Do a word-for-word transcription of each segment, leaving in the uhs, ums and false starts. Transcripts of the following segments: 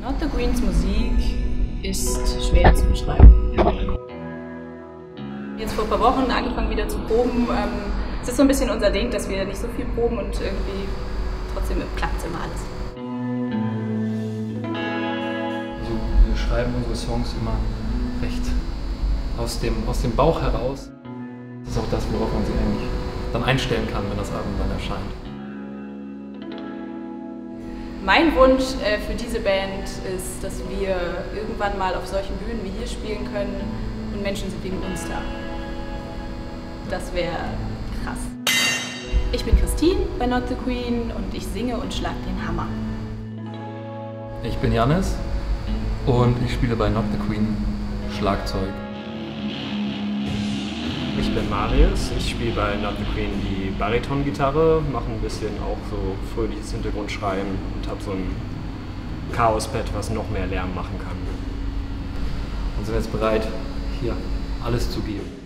Not the Queens Musik ist schwer zu beschreiben. Jetzt vor ein paar Wochen angefangen wieder zu proben. Ähm, es ist so ein bisschen unser Ding, dass wir nicht so viel proben und irgendwie trotzdem klappt es immer alles. Also wir schreiben unsere Songs immer recht aus dem, aus dem Bauch heraus. Das ist auch das, worauf man sich eigentlich dann einstellen kann, wenn das Album dann erscheint. Mein Wunsch äh, für diese Band ist, dass wir irgendwann mal auf solchen Bühnen wie hier spielen können und Menschen sind wegen uns da. Das wäre krass. Ich bin Christine bei Not the Queen und ich singe und schlag den Hammer. Ich bin Janis und ich spiele bei Not the Queen Schlagzeug. Ich bin Marius, ich spiele bei Not the Queen die Bariton-Gitarre, mache ein bisschen auch so fröhliches Hintergrundschreiben und habe so ein Chaos-Pad, was noch mehr Lärm machen kann. Und sind jetzt bereit, hier alles zu geben.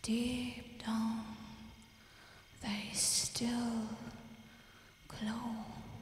Deep down, they still glow.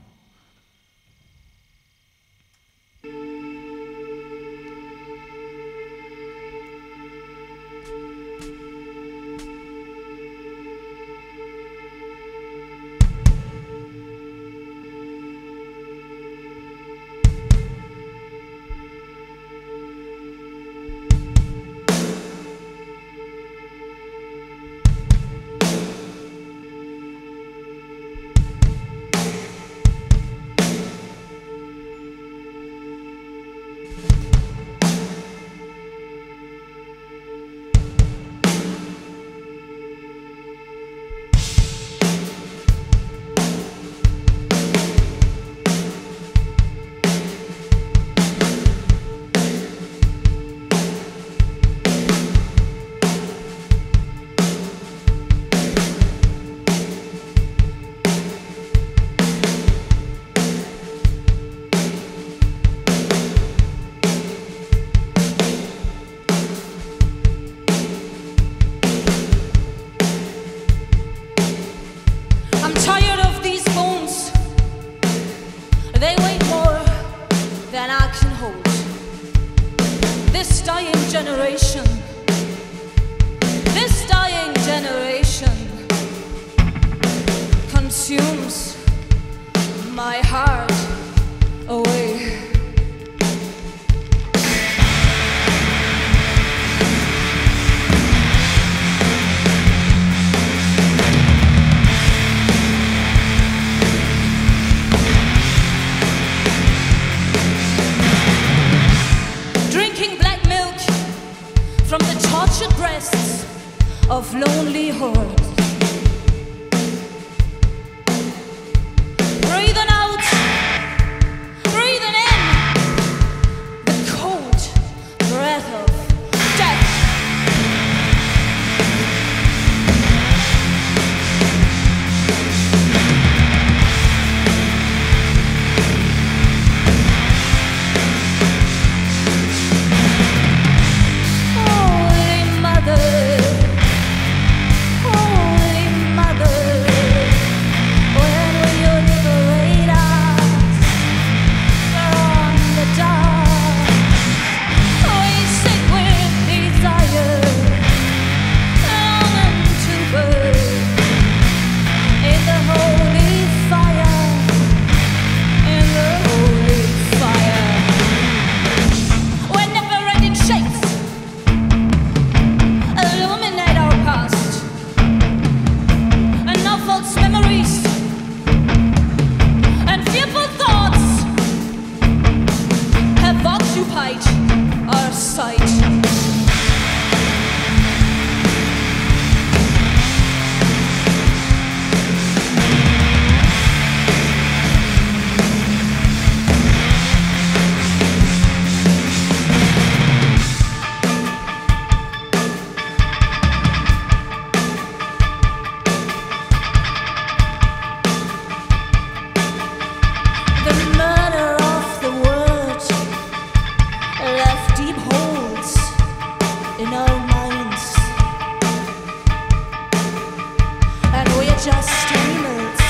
This dying generation, this dying generation consumes my heart away. From the tortured breasts of lonely hordes, breathing out, breathing in the cold breath of death. Our sight. Just animals.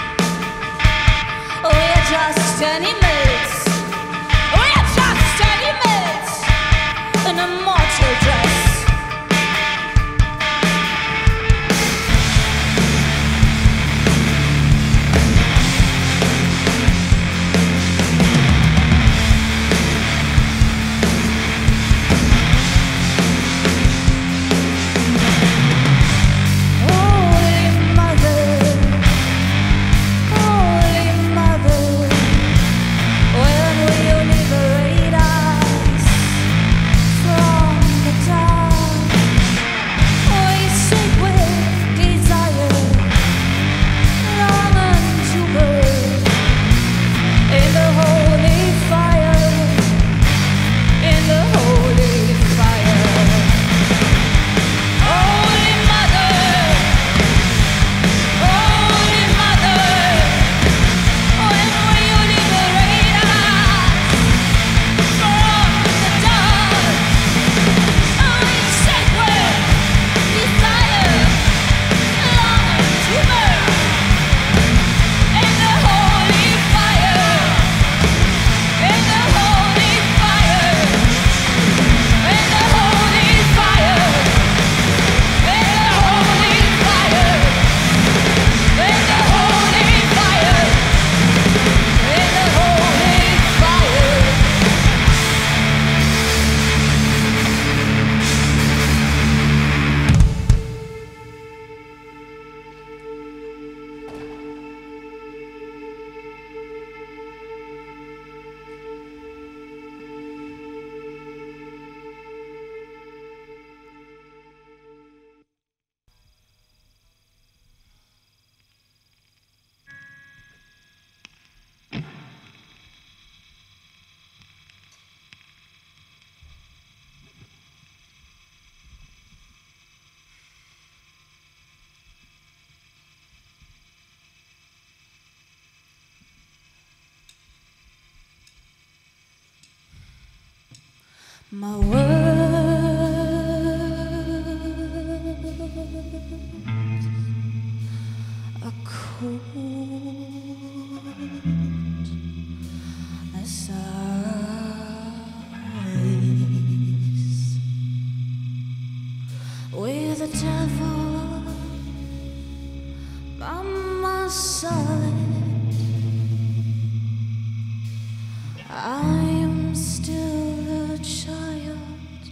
We're just animals. We're just animals in a mortal dress. Holy Mother, My words are cold as ice, with the devil by my side. I am still a child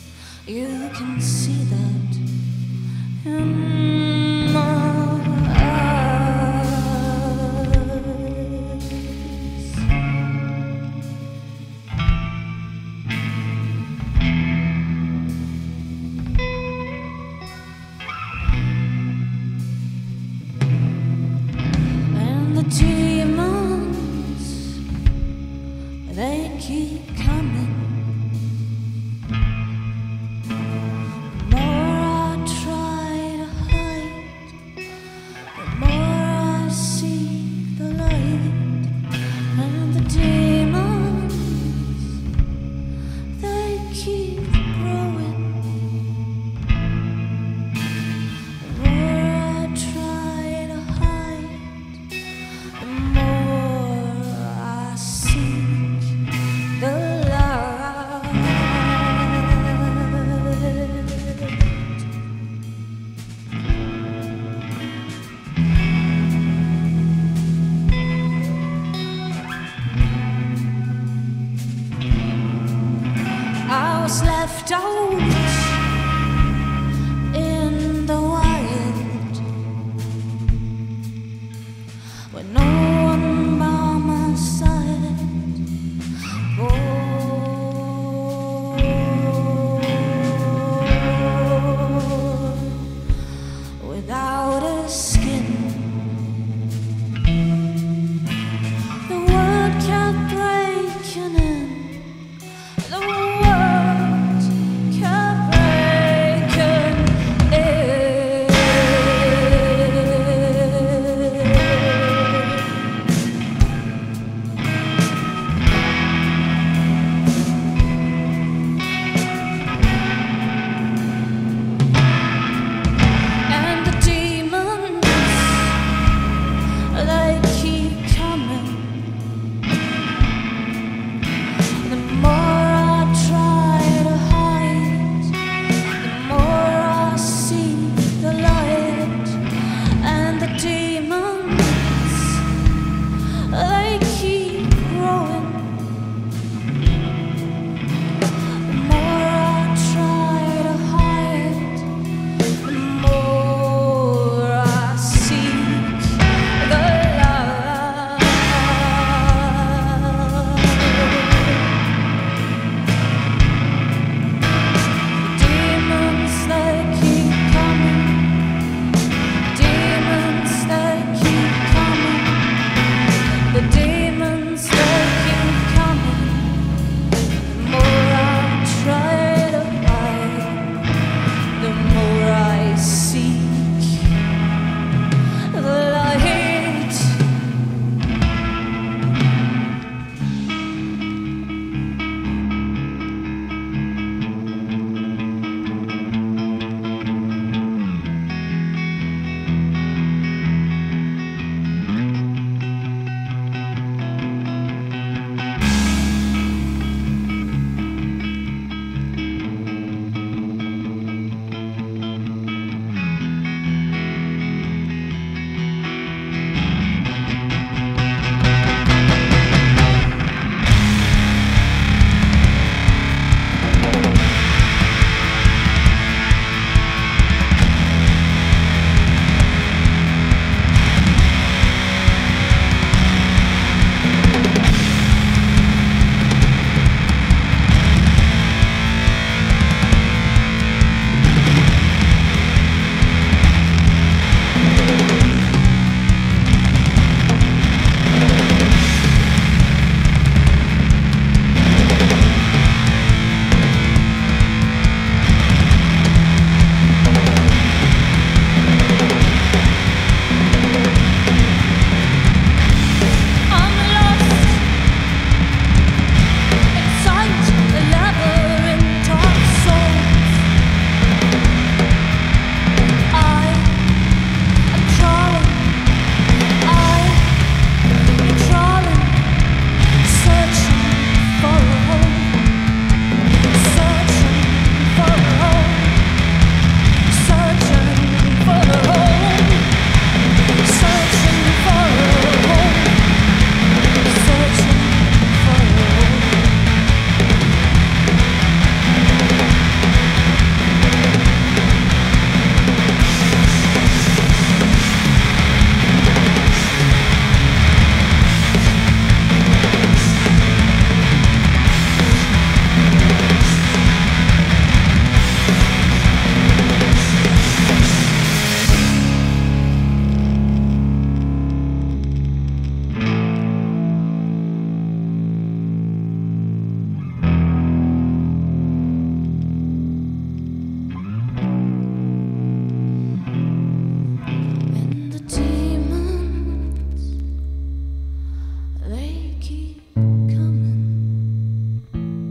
keep coming.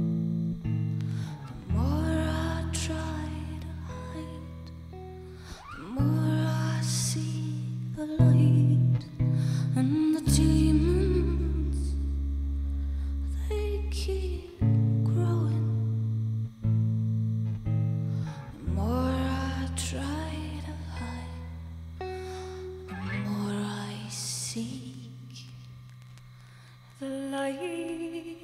The more I try to hide, the more I see the light, and the demons, they keep growing. The more I try to hide, the more I seek the light.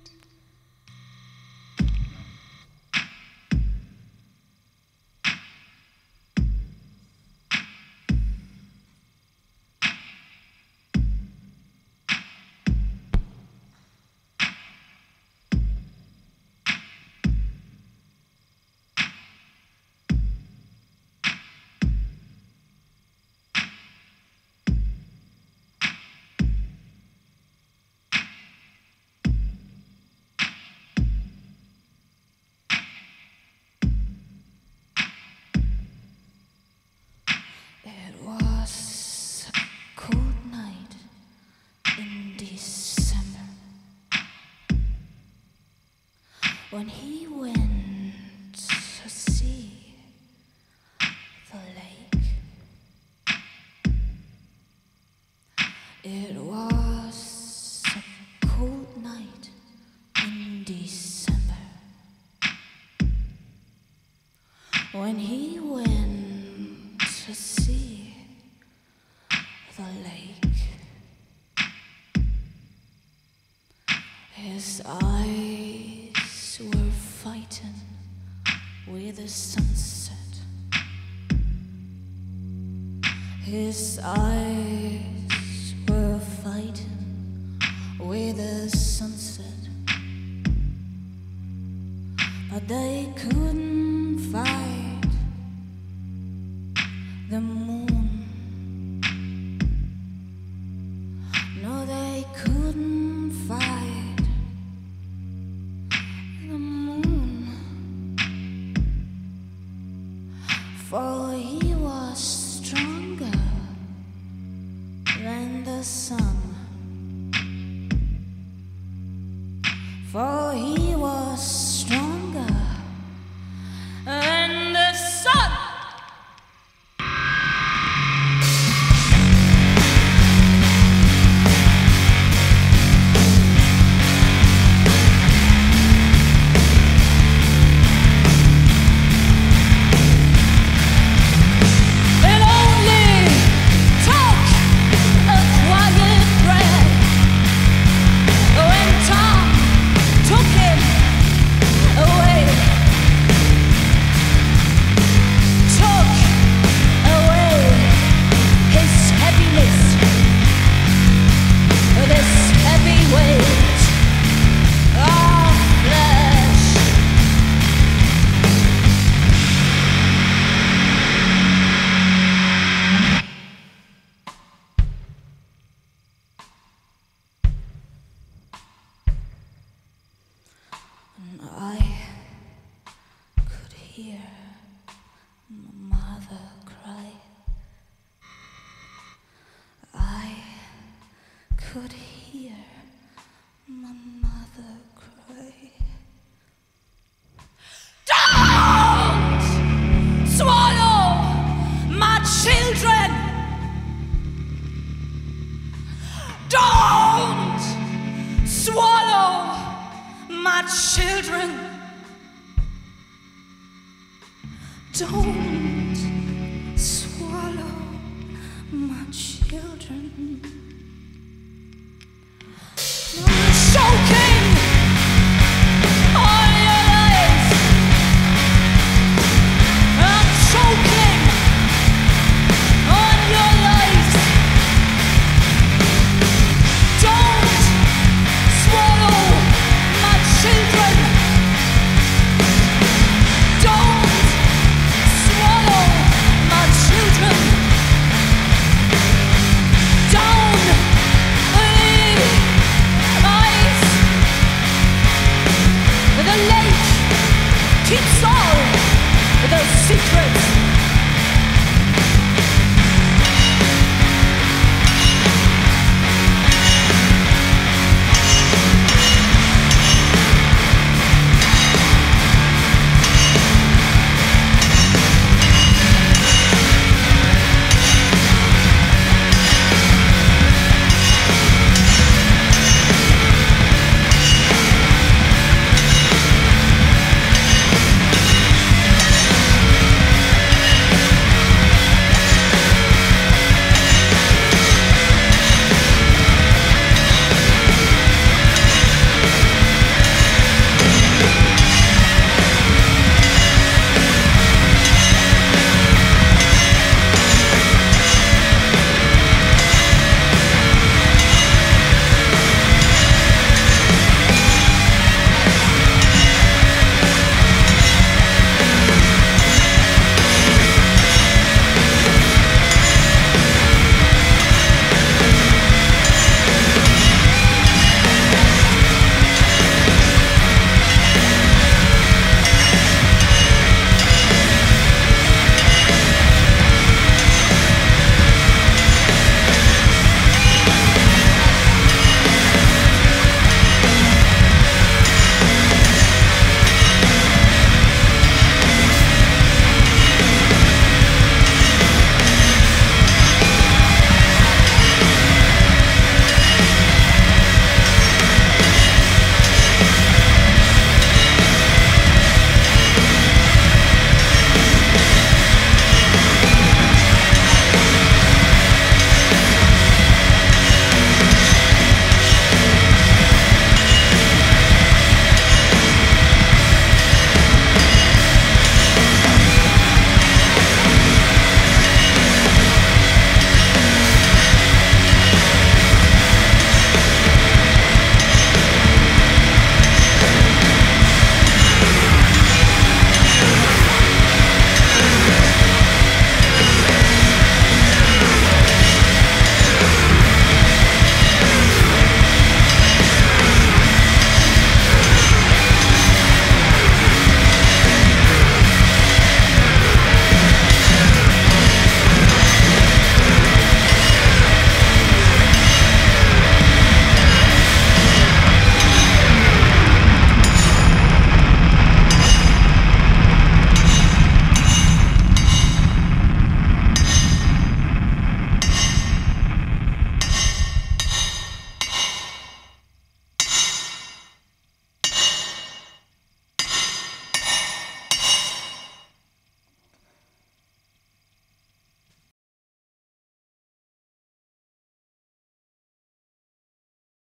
It was a cold night in December when he went to see the lake. It was a cold night in December when he went to see the lake. His eyes were fighting with the sunset. His eyes were fighting with the sunset, but they couldn't fight the moon. No, they couldn't fight the moon, for he was stronger than the sun. For he was stronger than the sun. It only took a quiet breath when Tom took him away. Took away his heaviness, this heavy weight of flesh. And I could hear my mother cry. I could hear my mother cry. Don't swallow my children. Don't swallow my children. Don't swallow my children.